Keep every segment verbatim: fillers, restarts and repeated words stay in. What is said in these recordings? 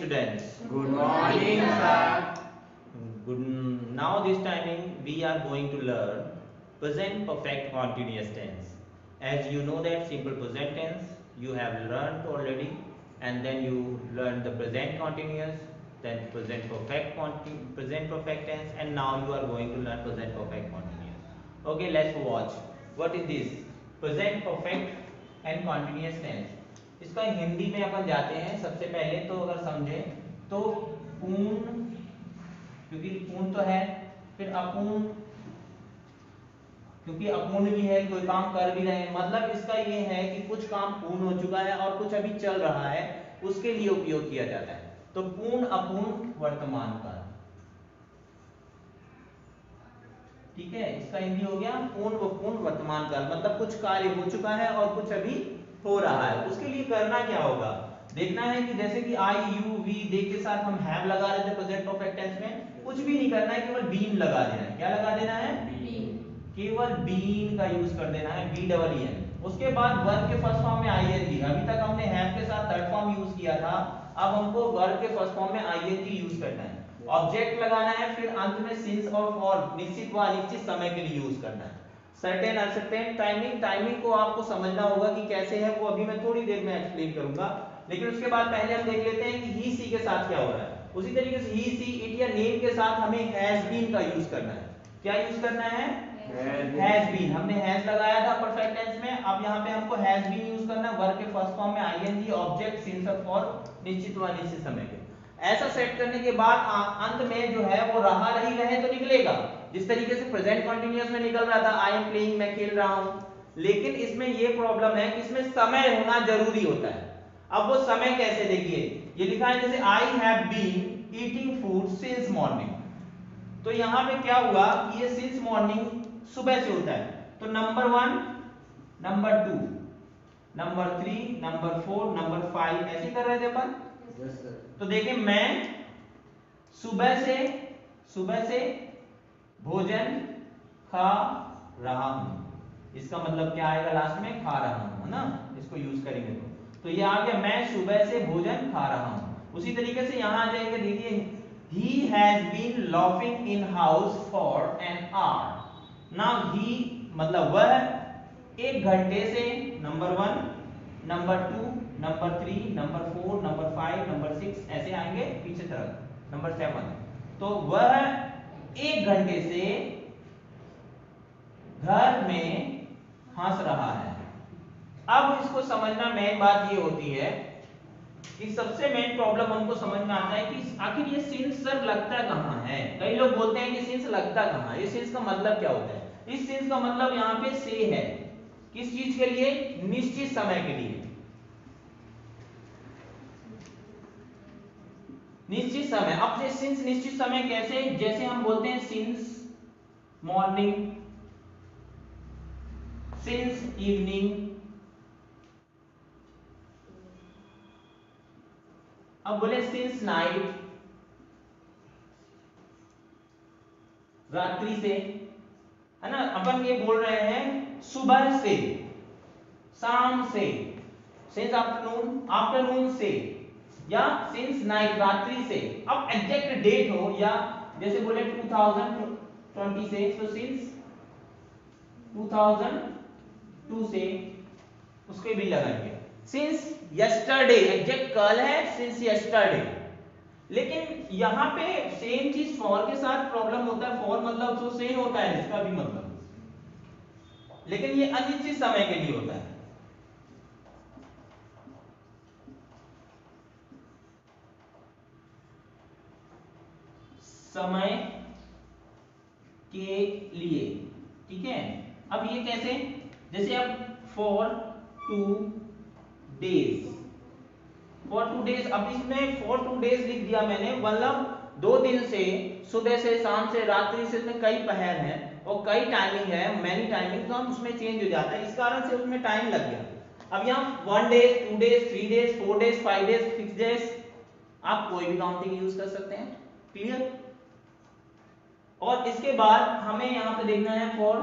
students. Good morning, sir. Good. Now this timing we are going to learn present perfect continuous tense. As you know that simple present tense you have learned already, and then you learn the present continuous, then present perfect present perfect tense, and now you are going to learn present perfect continuous. Okay, let's watch. What is this present perfect and continuous tense? इसका हिंदी में अपन जाते हैं. सबसे पहले तो अगर समझें तो पूर्ण, क्योंकि पूर्ण तो है, फिर अपूर्ण, क्योंकि अपूर्ण भी है, कोई काम कर भी रहे हैं. मतलब इसका ये है कि कुछ काम पूर्ण हो चुका है और कुछ अभी चल रहा है, उसके लिए उपयोग किया जाता है. तो पूर्ण, अपूर्ण, वर्तमान काल. ठीक है, इसका हिंदी हो गया पूर्ण, अपूर्ण, वर्तमान काल. मतलब कुछ कार्य हो चुका है और कुछ अभी हो रहा है. उसके लिए करना क्या होगा, देखना है कि जैसे कि आई, यू, वी, दे के साथ हम हैव लगा रहे थे प्रेजेंट परफेक्ट टेंस में. कुछ भी नहीं करना है, केवल बीन लगा देना है. क्या लगा देना है? बीन. केवल बीन का यूज कर देना है, बी डबल ई एन. उसके बाद वर्ब के फर्स्ट फॉर्म में आईएनजी. अभी तक हमने हैव के साथ थर्ड फॉर्म यूज किया था, अब हमको वर्ब के फर्स्ट फॉर्म में आईएनजी यूज करना है. ऑब्जेक्ट लगाना है, फिर अंत में सिंस और फॉर, निश्चित व अनिश्चित समय के लिए यूज करना है. Certain, uncertain, timing. टाइमिंग को आपको समझना होगा कि कैसे है, वो अभी मैं थोड़ी देर में एक्सप्लेन करूंगा. लेकिन उसके बाद पहले हम देख लेते हैं कि ही सी के साथ क्या हो रहा है. उसी तरीके से ही, सी, इट या नेम के साथ हमें हैज बीन का यूज करना है. क्या यूज करना है? Has been. हमने हैज लगाया था परफेक्ट टेंस में, अब यहाँ पे हमको हैज बीन यूज करना है. वर्ब के फर्स्ट फॉर्म में आईएनजी, ऑब्जेक्ट, सिंस और फॉर, निश्चित व अनिश्चित समय के. ऐसा सेट करने के बाद अंत में जो है वो रहा रही रहे तो निकलेगा, जिस तरीके से प्रेजेंट कंटीन्यूअस में निकल रहा था, आई एम प्लेइंग, मैं खेल रहा हूं. लेकिन इसमें ये प्रॉब्लम है कि इसमें समय होना जरूरी होता है. अब वो समय कैसे, देखिए ये लिखा है जैसे I have been eating food since morning. तो यहां पे क्या हुआ कि ये सिंस मॉर्निंग सुबह से होता है. तो number one, number two, number three, number four, number five, ऐसे कर रहे थे अपन. Yes, sir. तो देखिए मैं सुबह से सुबह से भोजन खा रहा हूं. इसका मतलब क्या आएगा लास्ट में? खा रहा हूं, है ना. इसको यूज करेंगे तो तो ये आ गया मैं सुबह से भोजन खा रहा हूं. उसी तरीके से यहां आ जाएगा, देखिए he has been laughing in house for an hour. now he मतलब वह एक घंटे से, number one, number two, number three, number four, number five, number six, ऐसे आएंगे पीछे तरफ. नंबर सेवन, तो वह एक घंटे से घर में हंस रहा है. अब इसको समझना मेन बात ये होती है कि सबसे मेन प्रॉब्लम हमको समझ में आता है कि आखिर ये सिंस सर लगता कहां है. कई लोग बोलते हैं कि सिंस लगता कहां है. ये सिंस का मतलब क्या होता है? इस सिंस का मतलब यहाँ पे से है. किस चीज के लिए? निश्चित समय के लिए. निश्चित समय. अब ये सिंस निश्चित समय कैसे? जैसे हम बोलते हैं सिंस मॉर्निंग, सिंस इवनिंग. अब बोले सिंस नाइट, रात्रि से, है ना. अपन ये बोल रहे हैं सुबह से, शाम से, सिंस आफ्टरनून, आफ्टरनून से, या सिंस नाइट, रात्रि से. अब एग्जैक्ट डेट हो, या जैसे बोले टू थाउजेंड ट्वेंटी से, तो सिंस टू थाउजेंड टू से, उसके भी लगाएंगे. सिंस यस्टरडे, एग्जैक्ट कल है, सिंस यस्टरडे. लेकिन यहां पे सेम चीज फॉर के साथ प्रॉब्लम होता है. फॉर मतलब तो सेम होता है, इसका भी मतलब, लेकिन ये अनिश्चित समय के लिए होता है. समय के लिए, ठीक है. अब ये कैसे? जैसे अब for two days, for two days. अब इसमें फॉर टू डेज लिख दिया मैंने, मतलब दो दिन से, सुबह से, शाम से, रात्रि से, इसमें कई पहर हैं और कई टाइमिंग है, मैनी टाइमिंग, तो हम उसमें चेंज हो जाता है. इस कारण से उसमें टाइम लग गया. अब यहाँ one days, two days, three days, four days, five days, six days, आप कोई भी काउंटिंग यूज कर सकते हैं. क्लियर? और इसके बाद हमें यहां पे देखना है for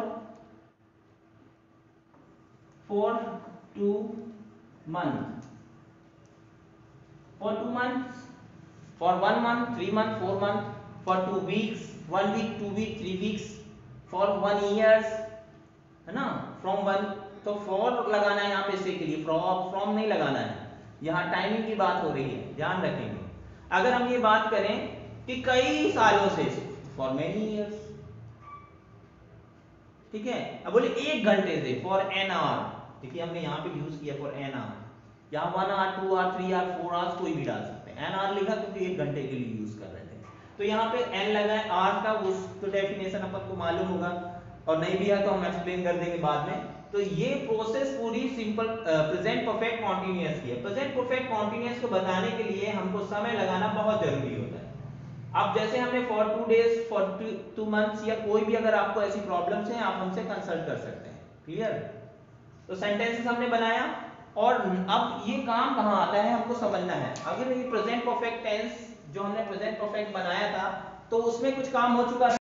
for two month, for two month, for one month, three month, four month, for two weeks, one week, two week, three weeks, for one years, है ना, फ्रॉम वन, तो फॉर लगाना है यहाँ पे से के लिए, फ्रॉम फ्रॉम नहीं लगाना है, यहाँ टाइमिंग की बात हो रही है, ध्यान रखेंगे। अगर हम ये बात करें कि कई सालों से, फॉर मेनी ईयर्स, ठीक है। अब बोले एक घंटे से, फॉर एन आवर, देखिए हमने यहाँ पे यूज किया फॉर एन आवर, यहाँ one hour, two hour, three hour, four hours कोई भी डाल सकते हैं, एन आवर लिखा क्योंकि एक घंटे के लिए यूज कर रहे थे, तो यहाँ पे एन लगा है, आवर का उस तो डेफिनेशन अपन को मालूम होगा, और नहीं भी है तो हम एक्सप्लेन कर देंगे बाद में। तो ये प्रोसेस पूरी सिंपल प्रेजेंट परफेक्ट कॉन्टिन्यूअस की है। प्रेजेंट परफेक्ट कॉन्टिन्यूअस को बताने के लिए हमको समय लगाना बहुत जरूरी होता है। अब जैसे हमने for two days, for two months, या कोई भी अगर आपको ऐसी प्रॉब्लम्स हैं आप हमसे कंसल्ट कर सकते हैं, क्लियर। तो सेंटेंसेस हमने बनाया, और अब ये काम कहाँ आता है हमको समझना है। अगर ये प्रेजेंट परफेक्ट टेंस जो हमने प्रेजेंट परफेक्ट बनाया था तो उसमें कुछ काम हो चुका था।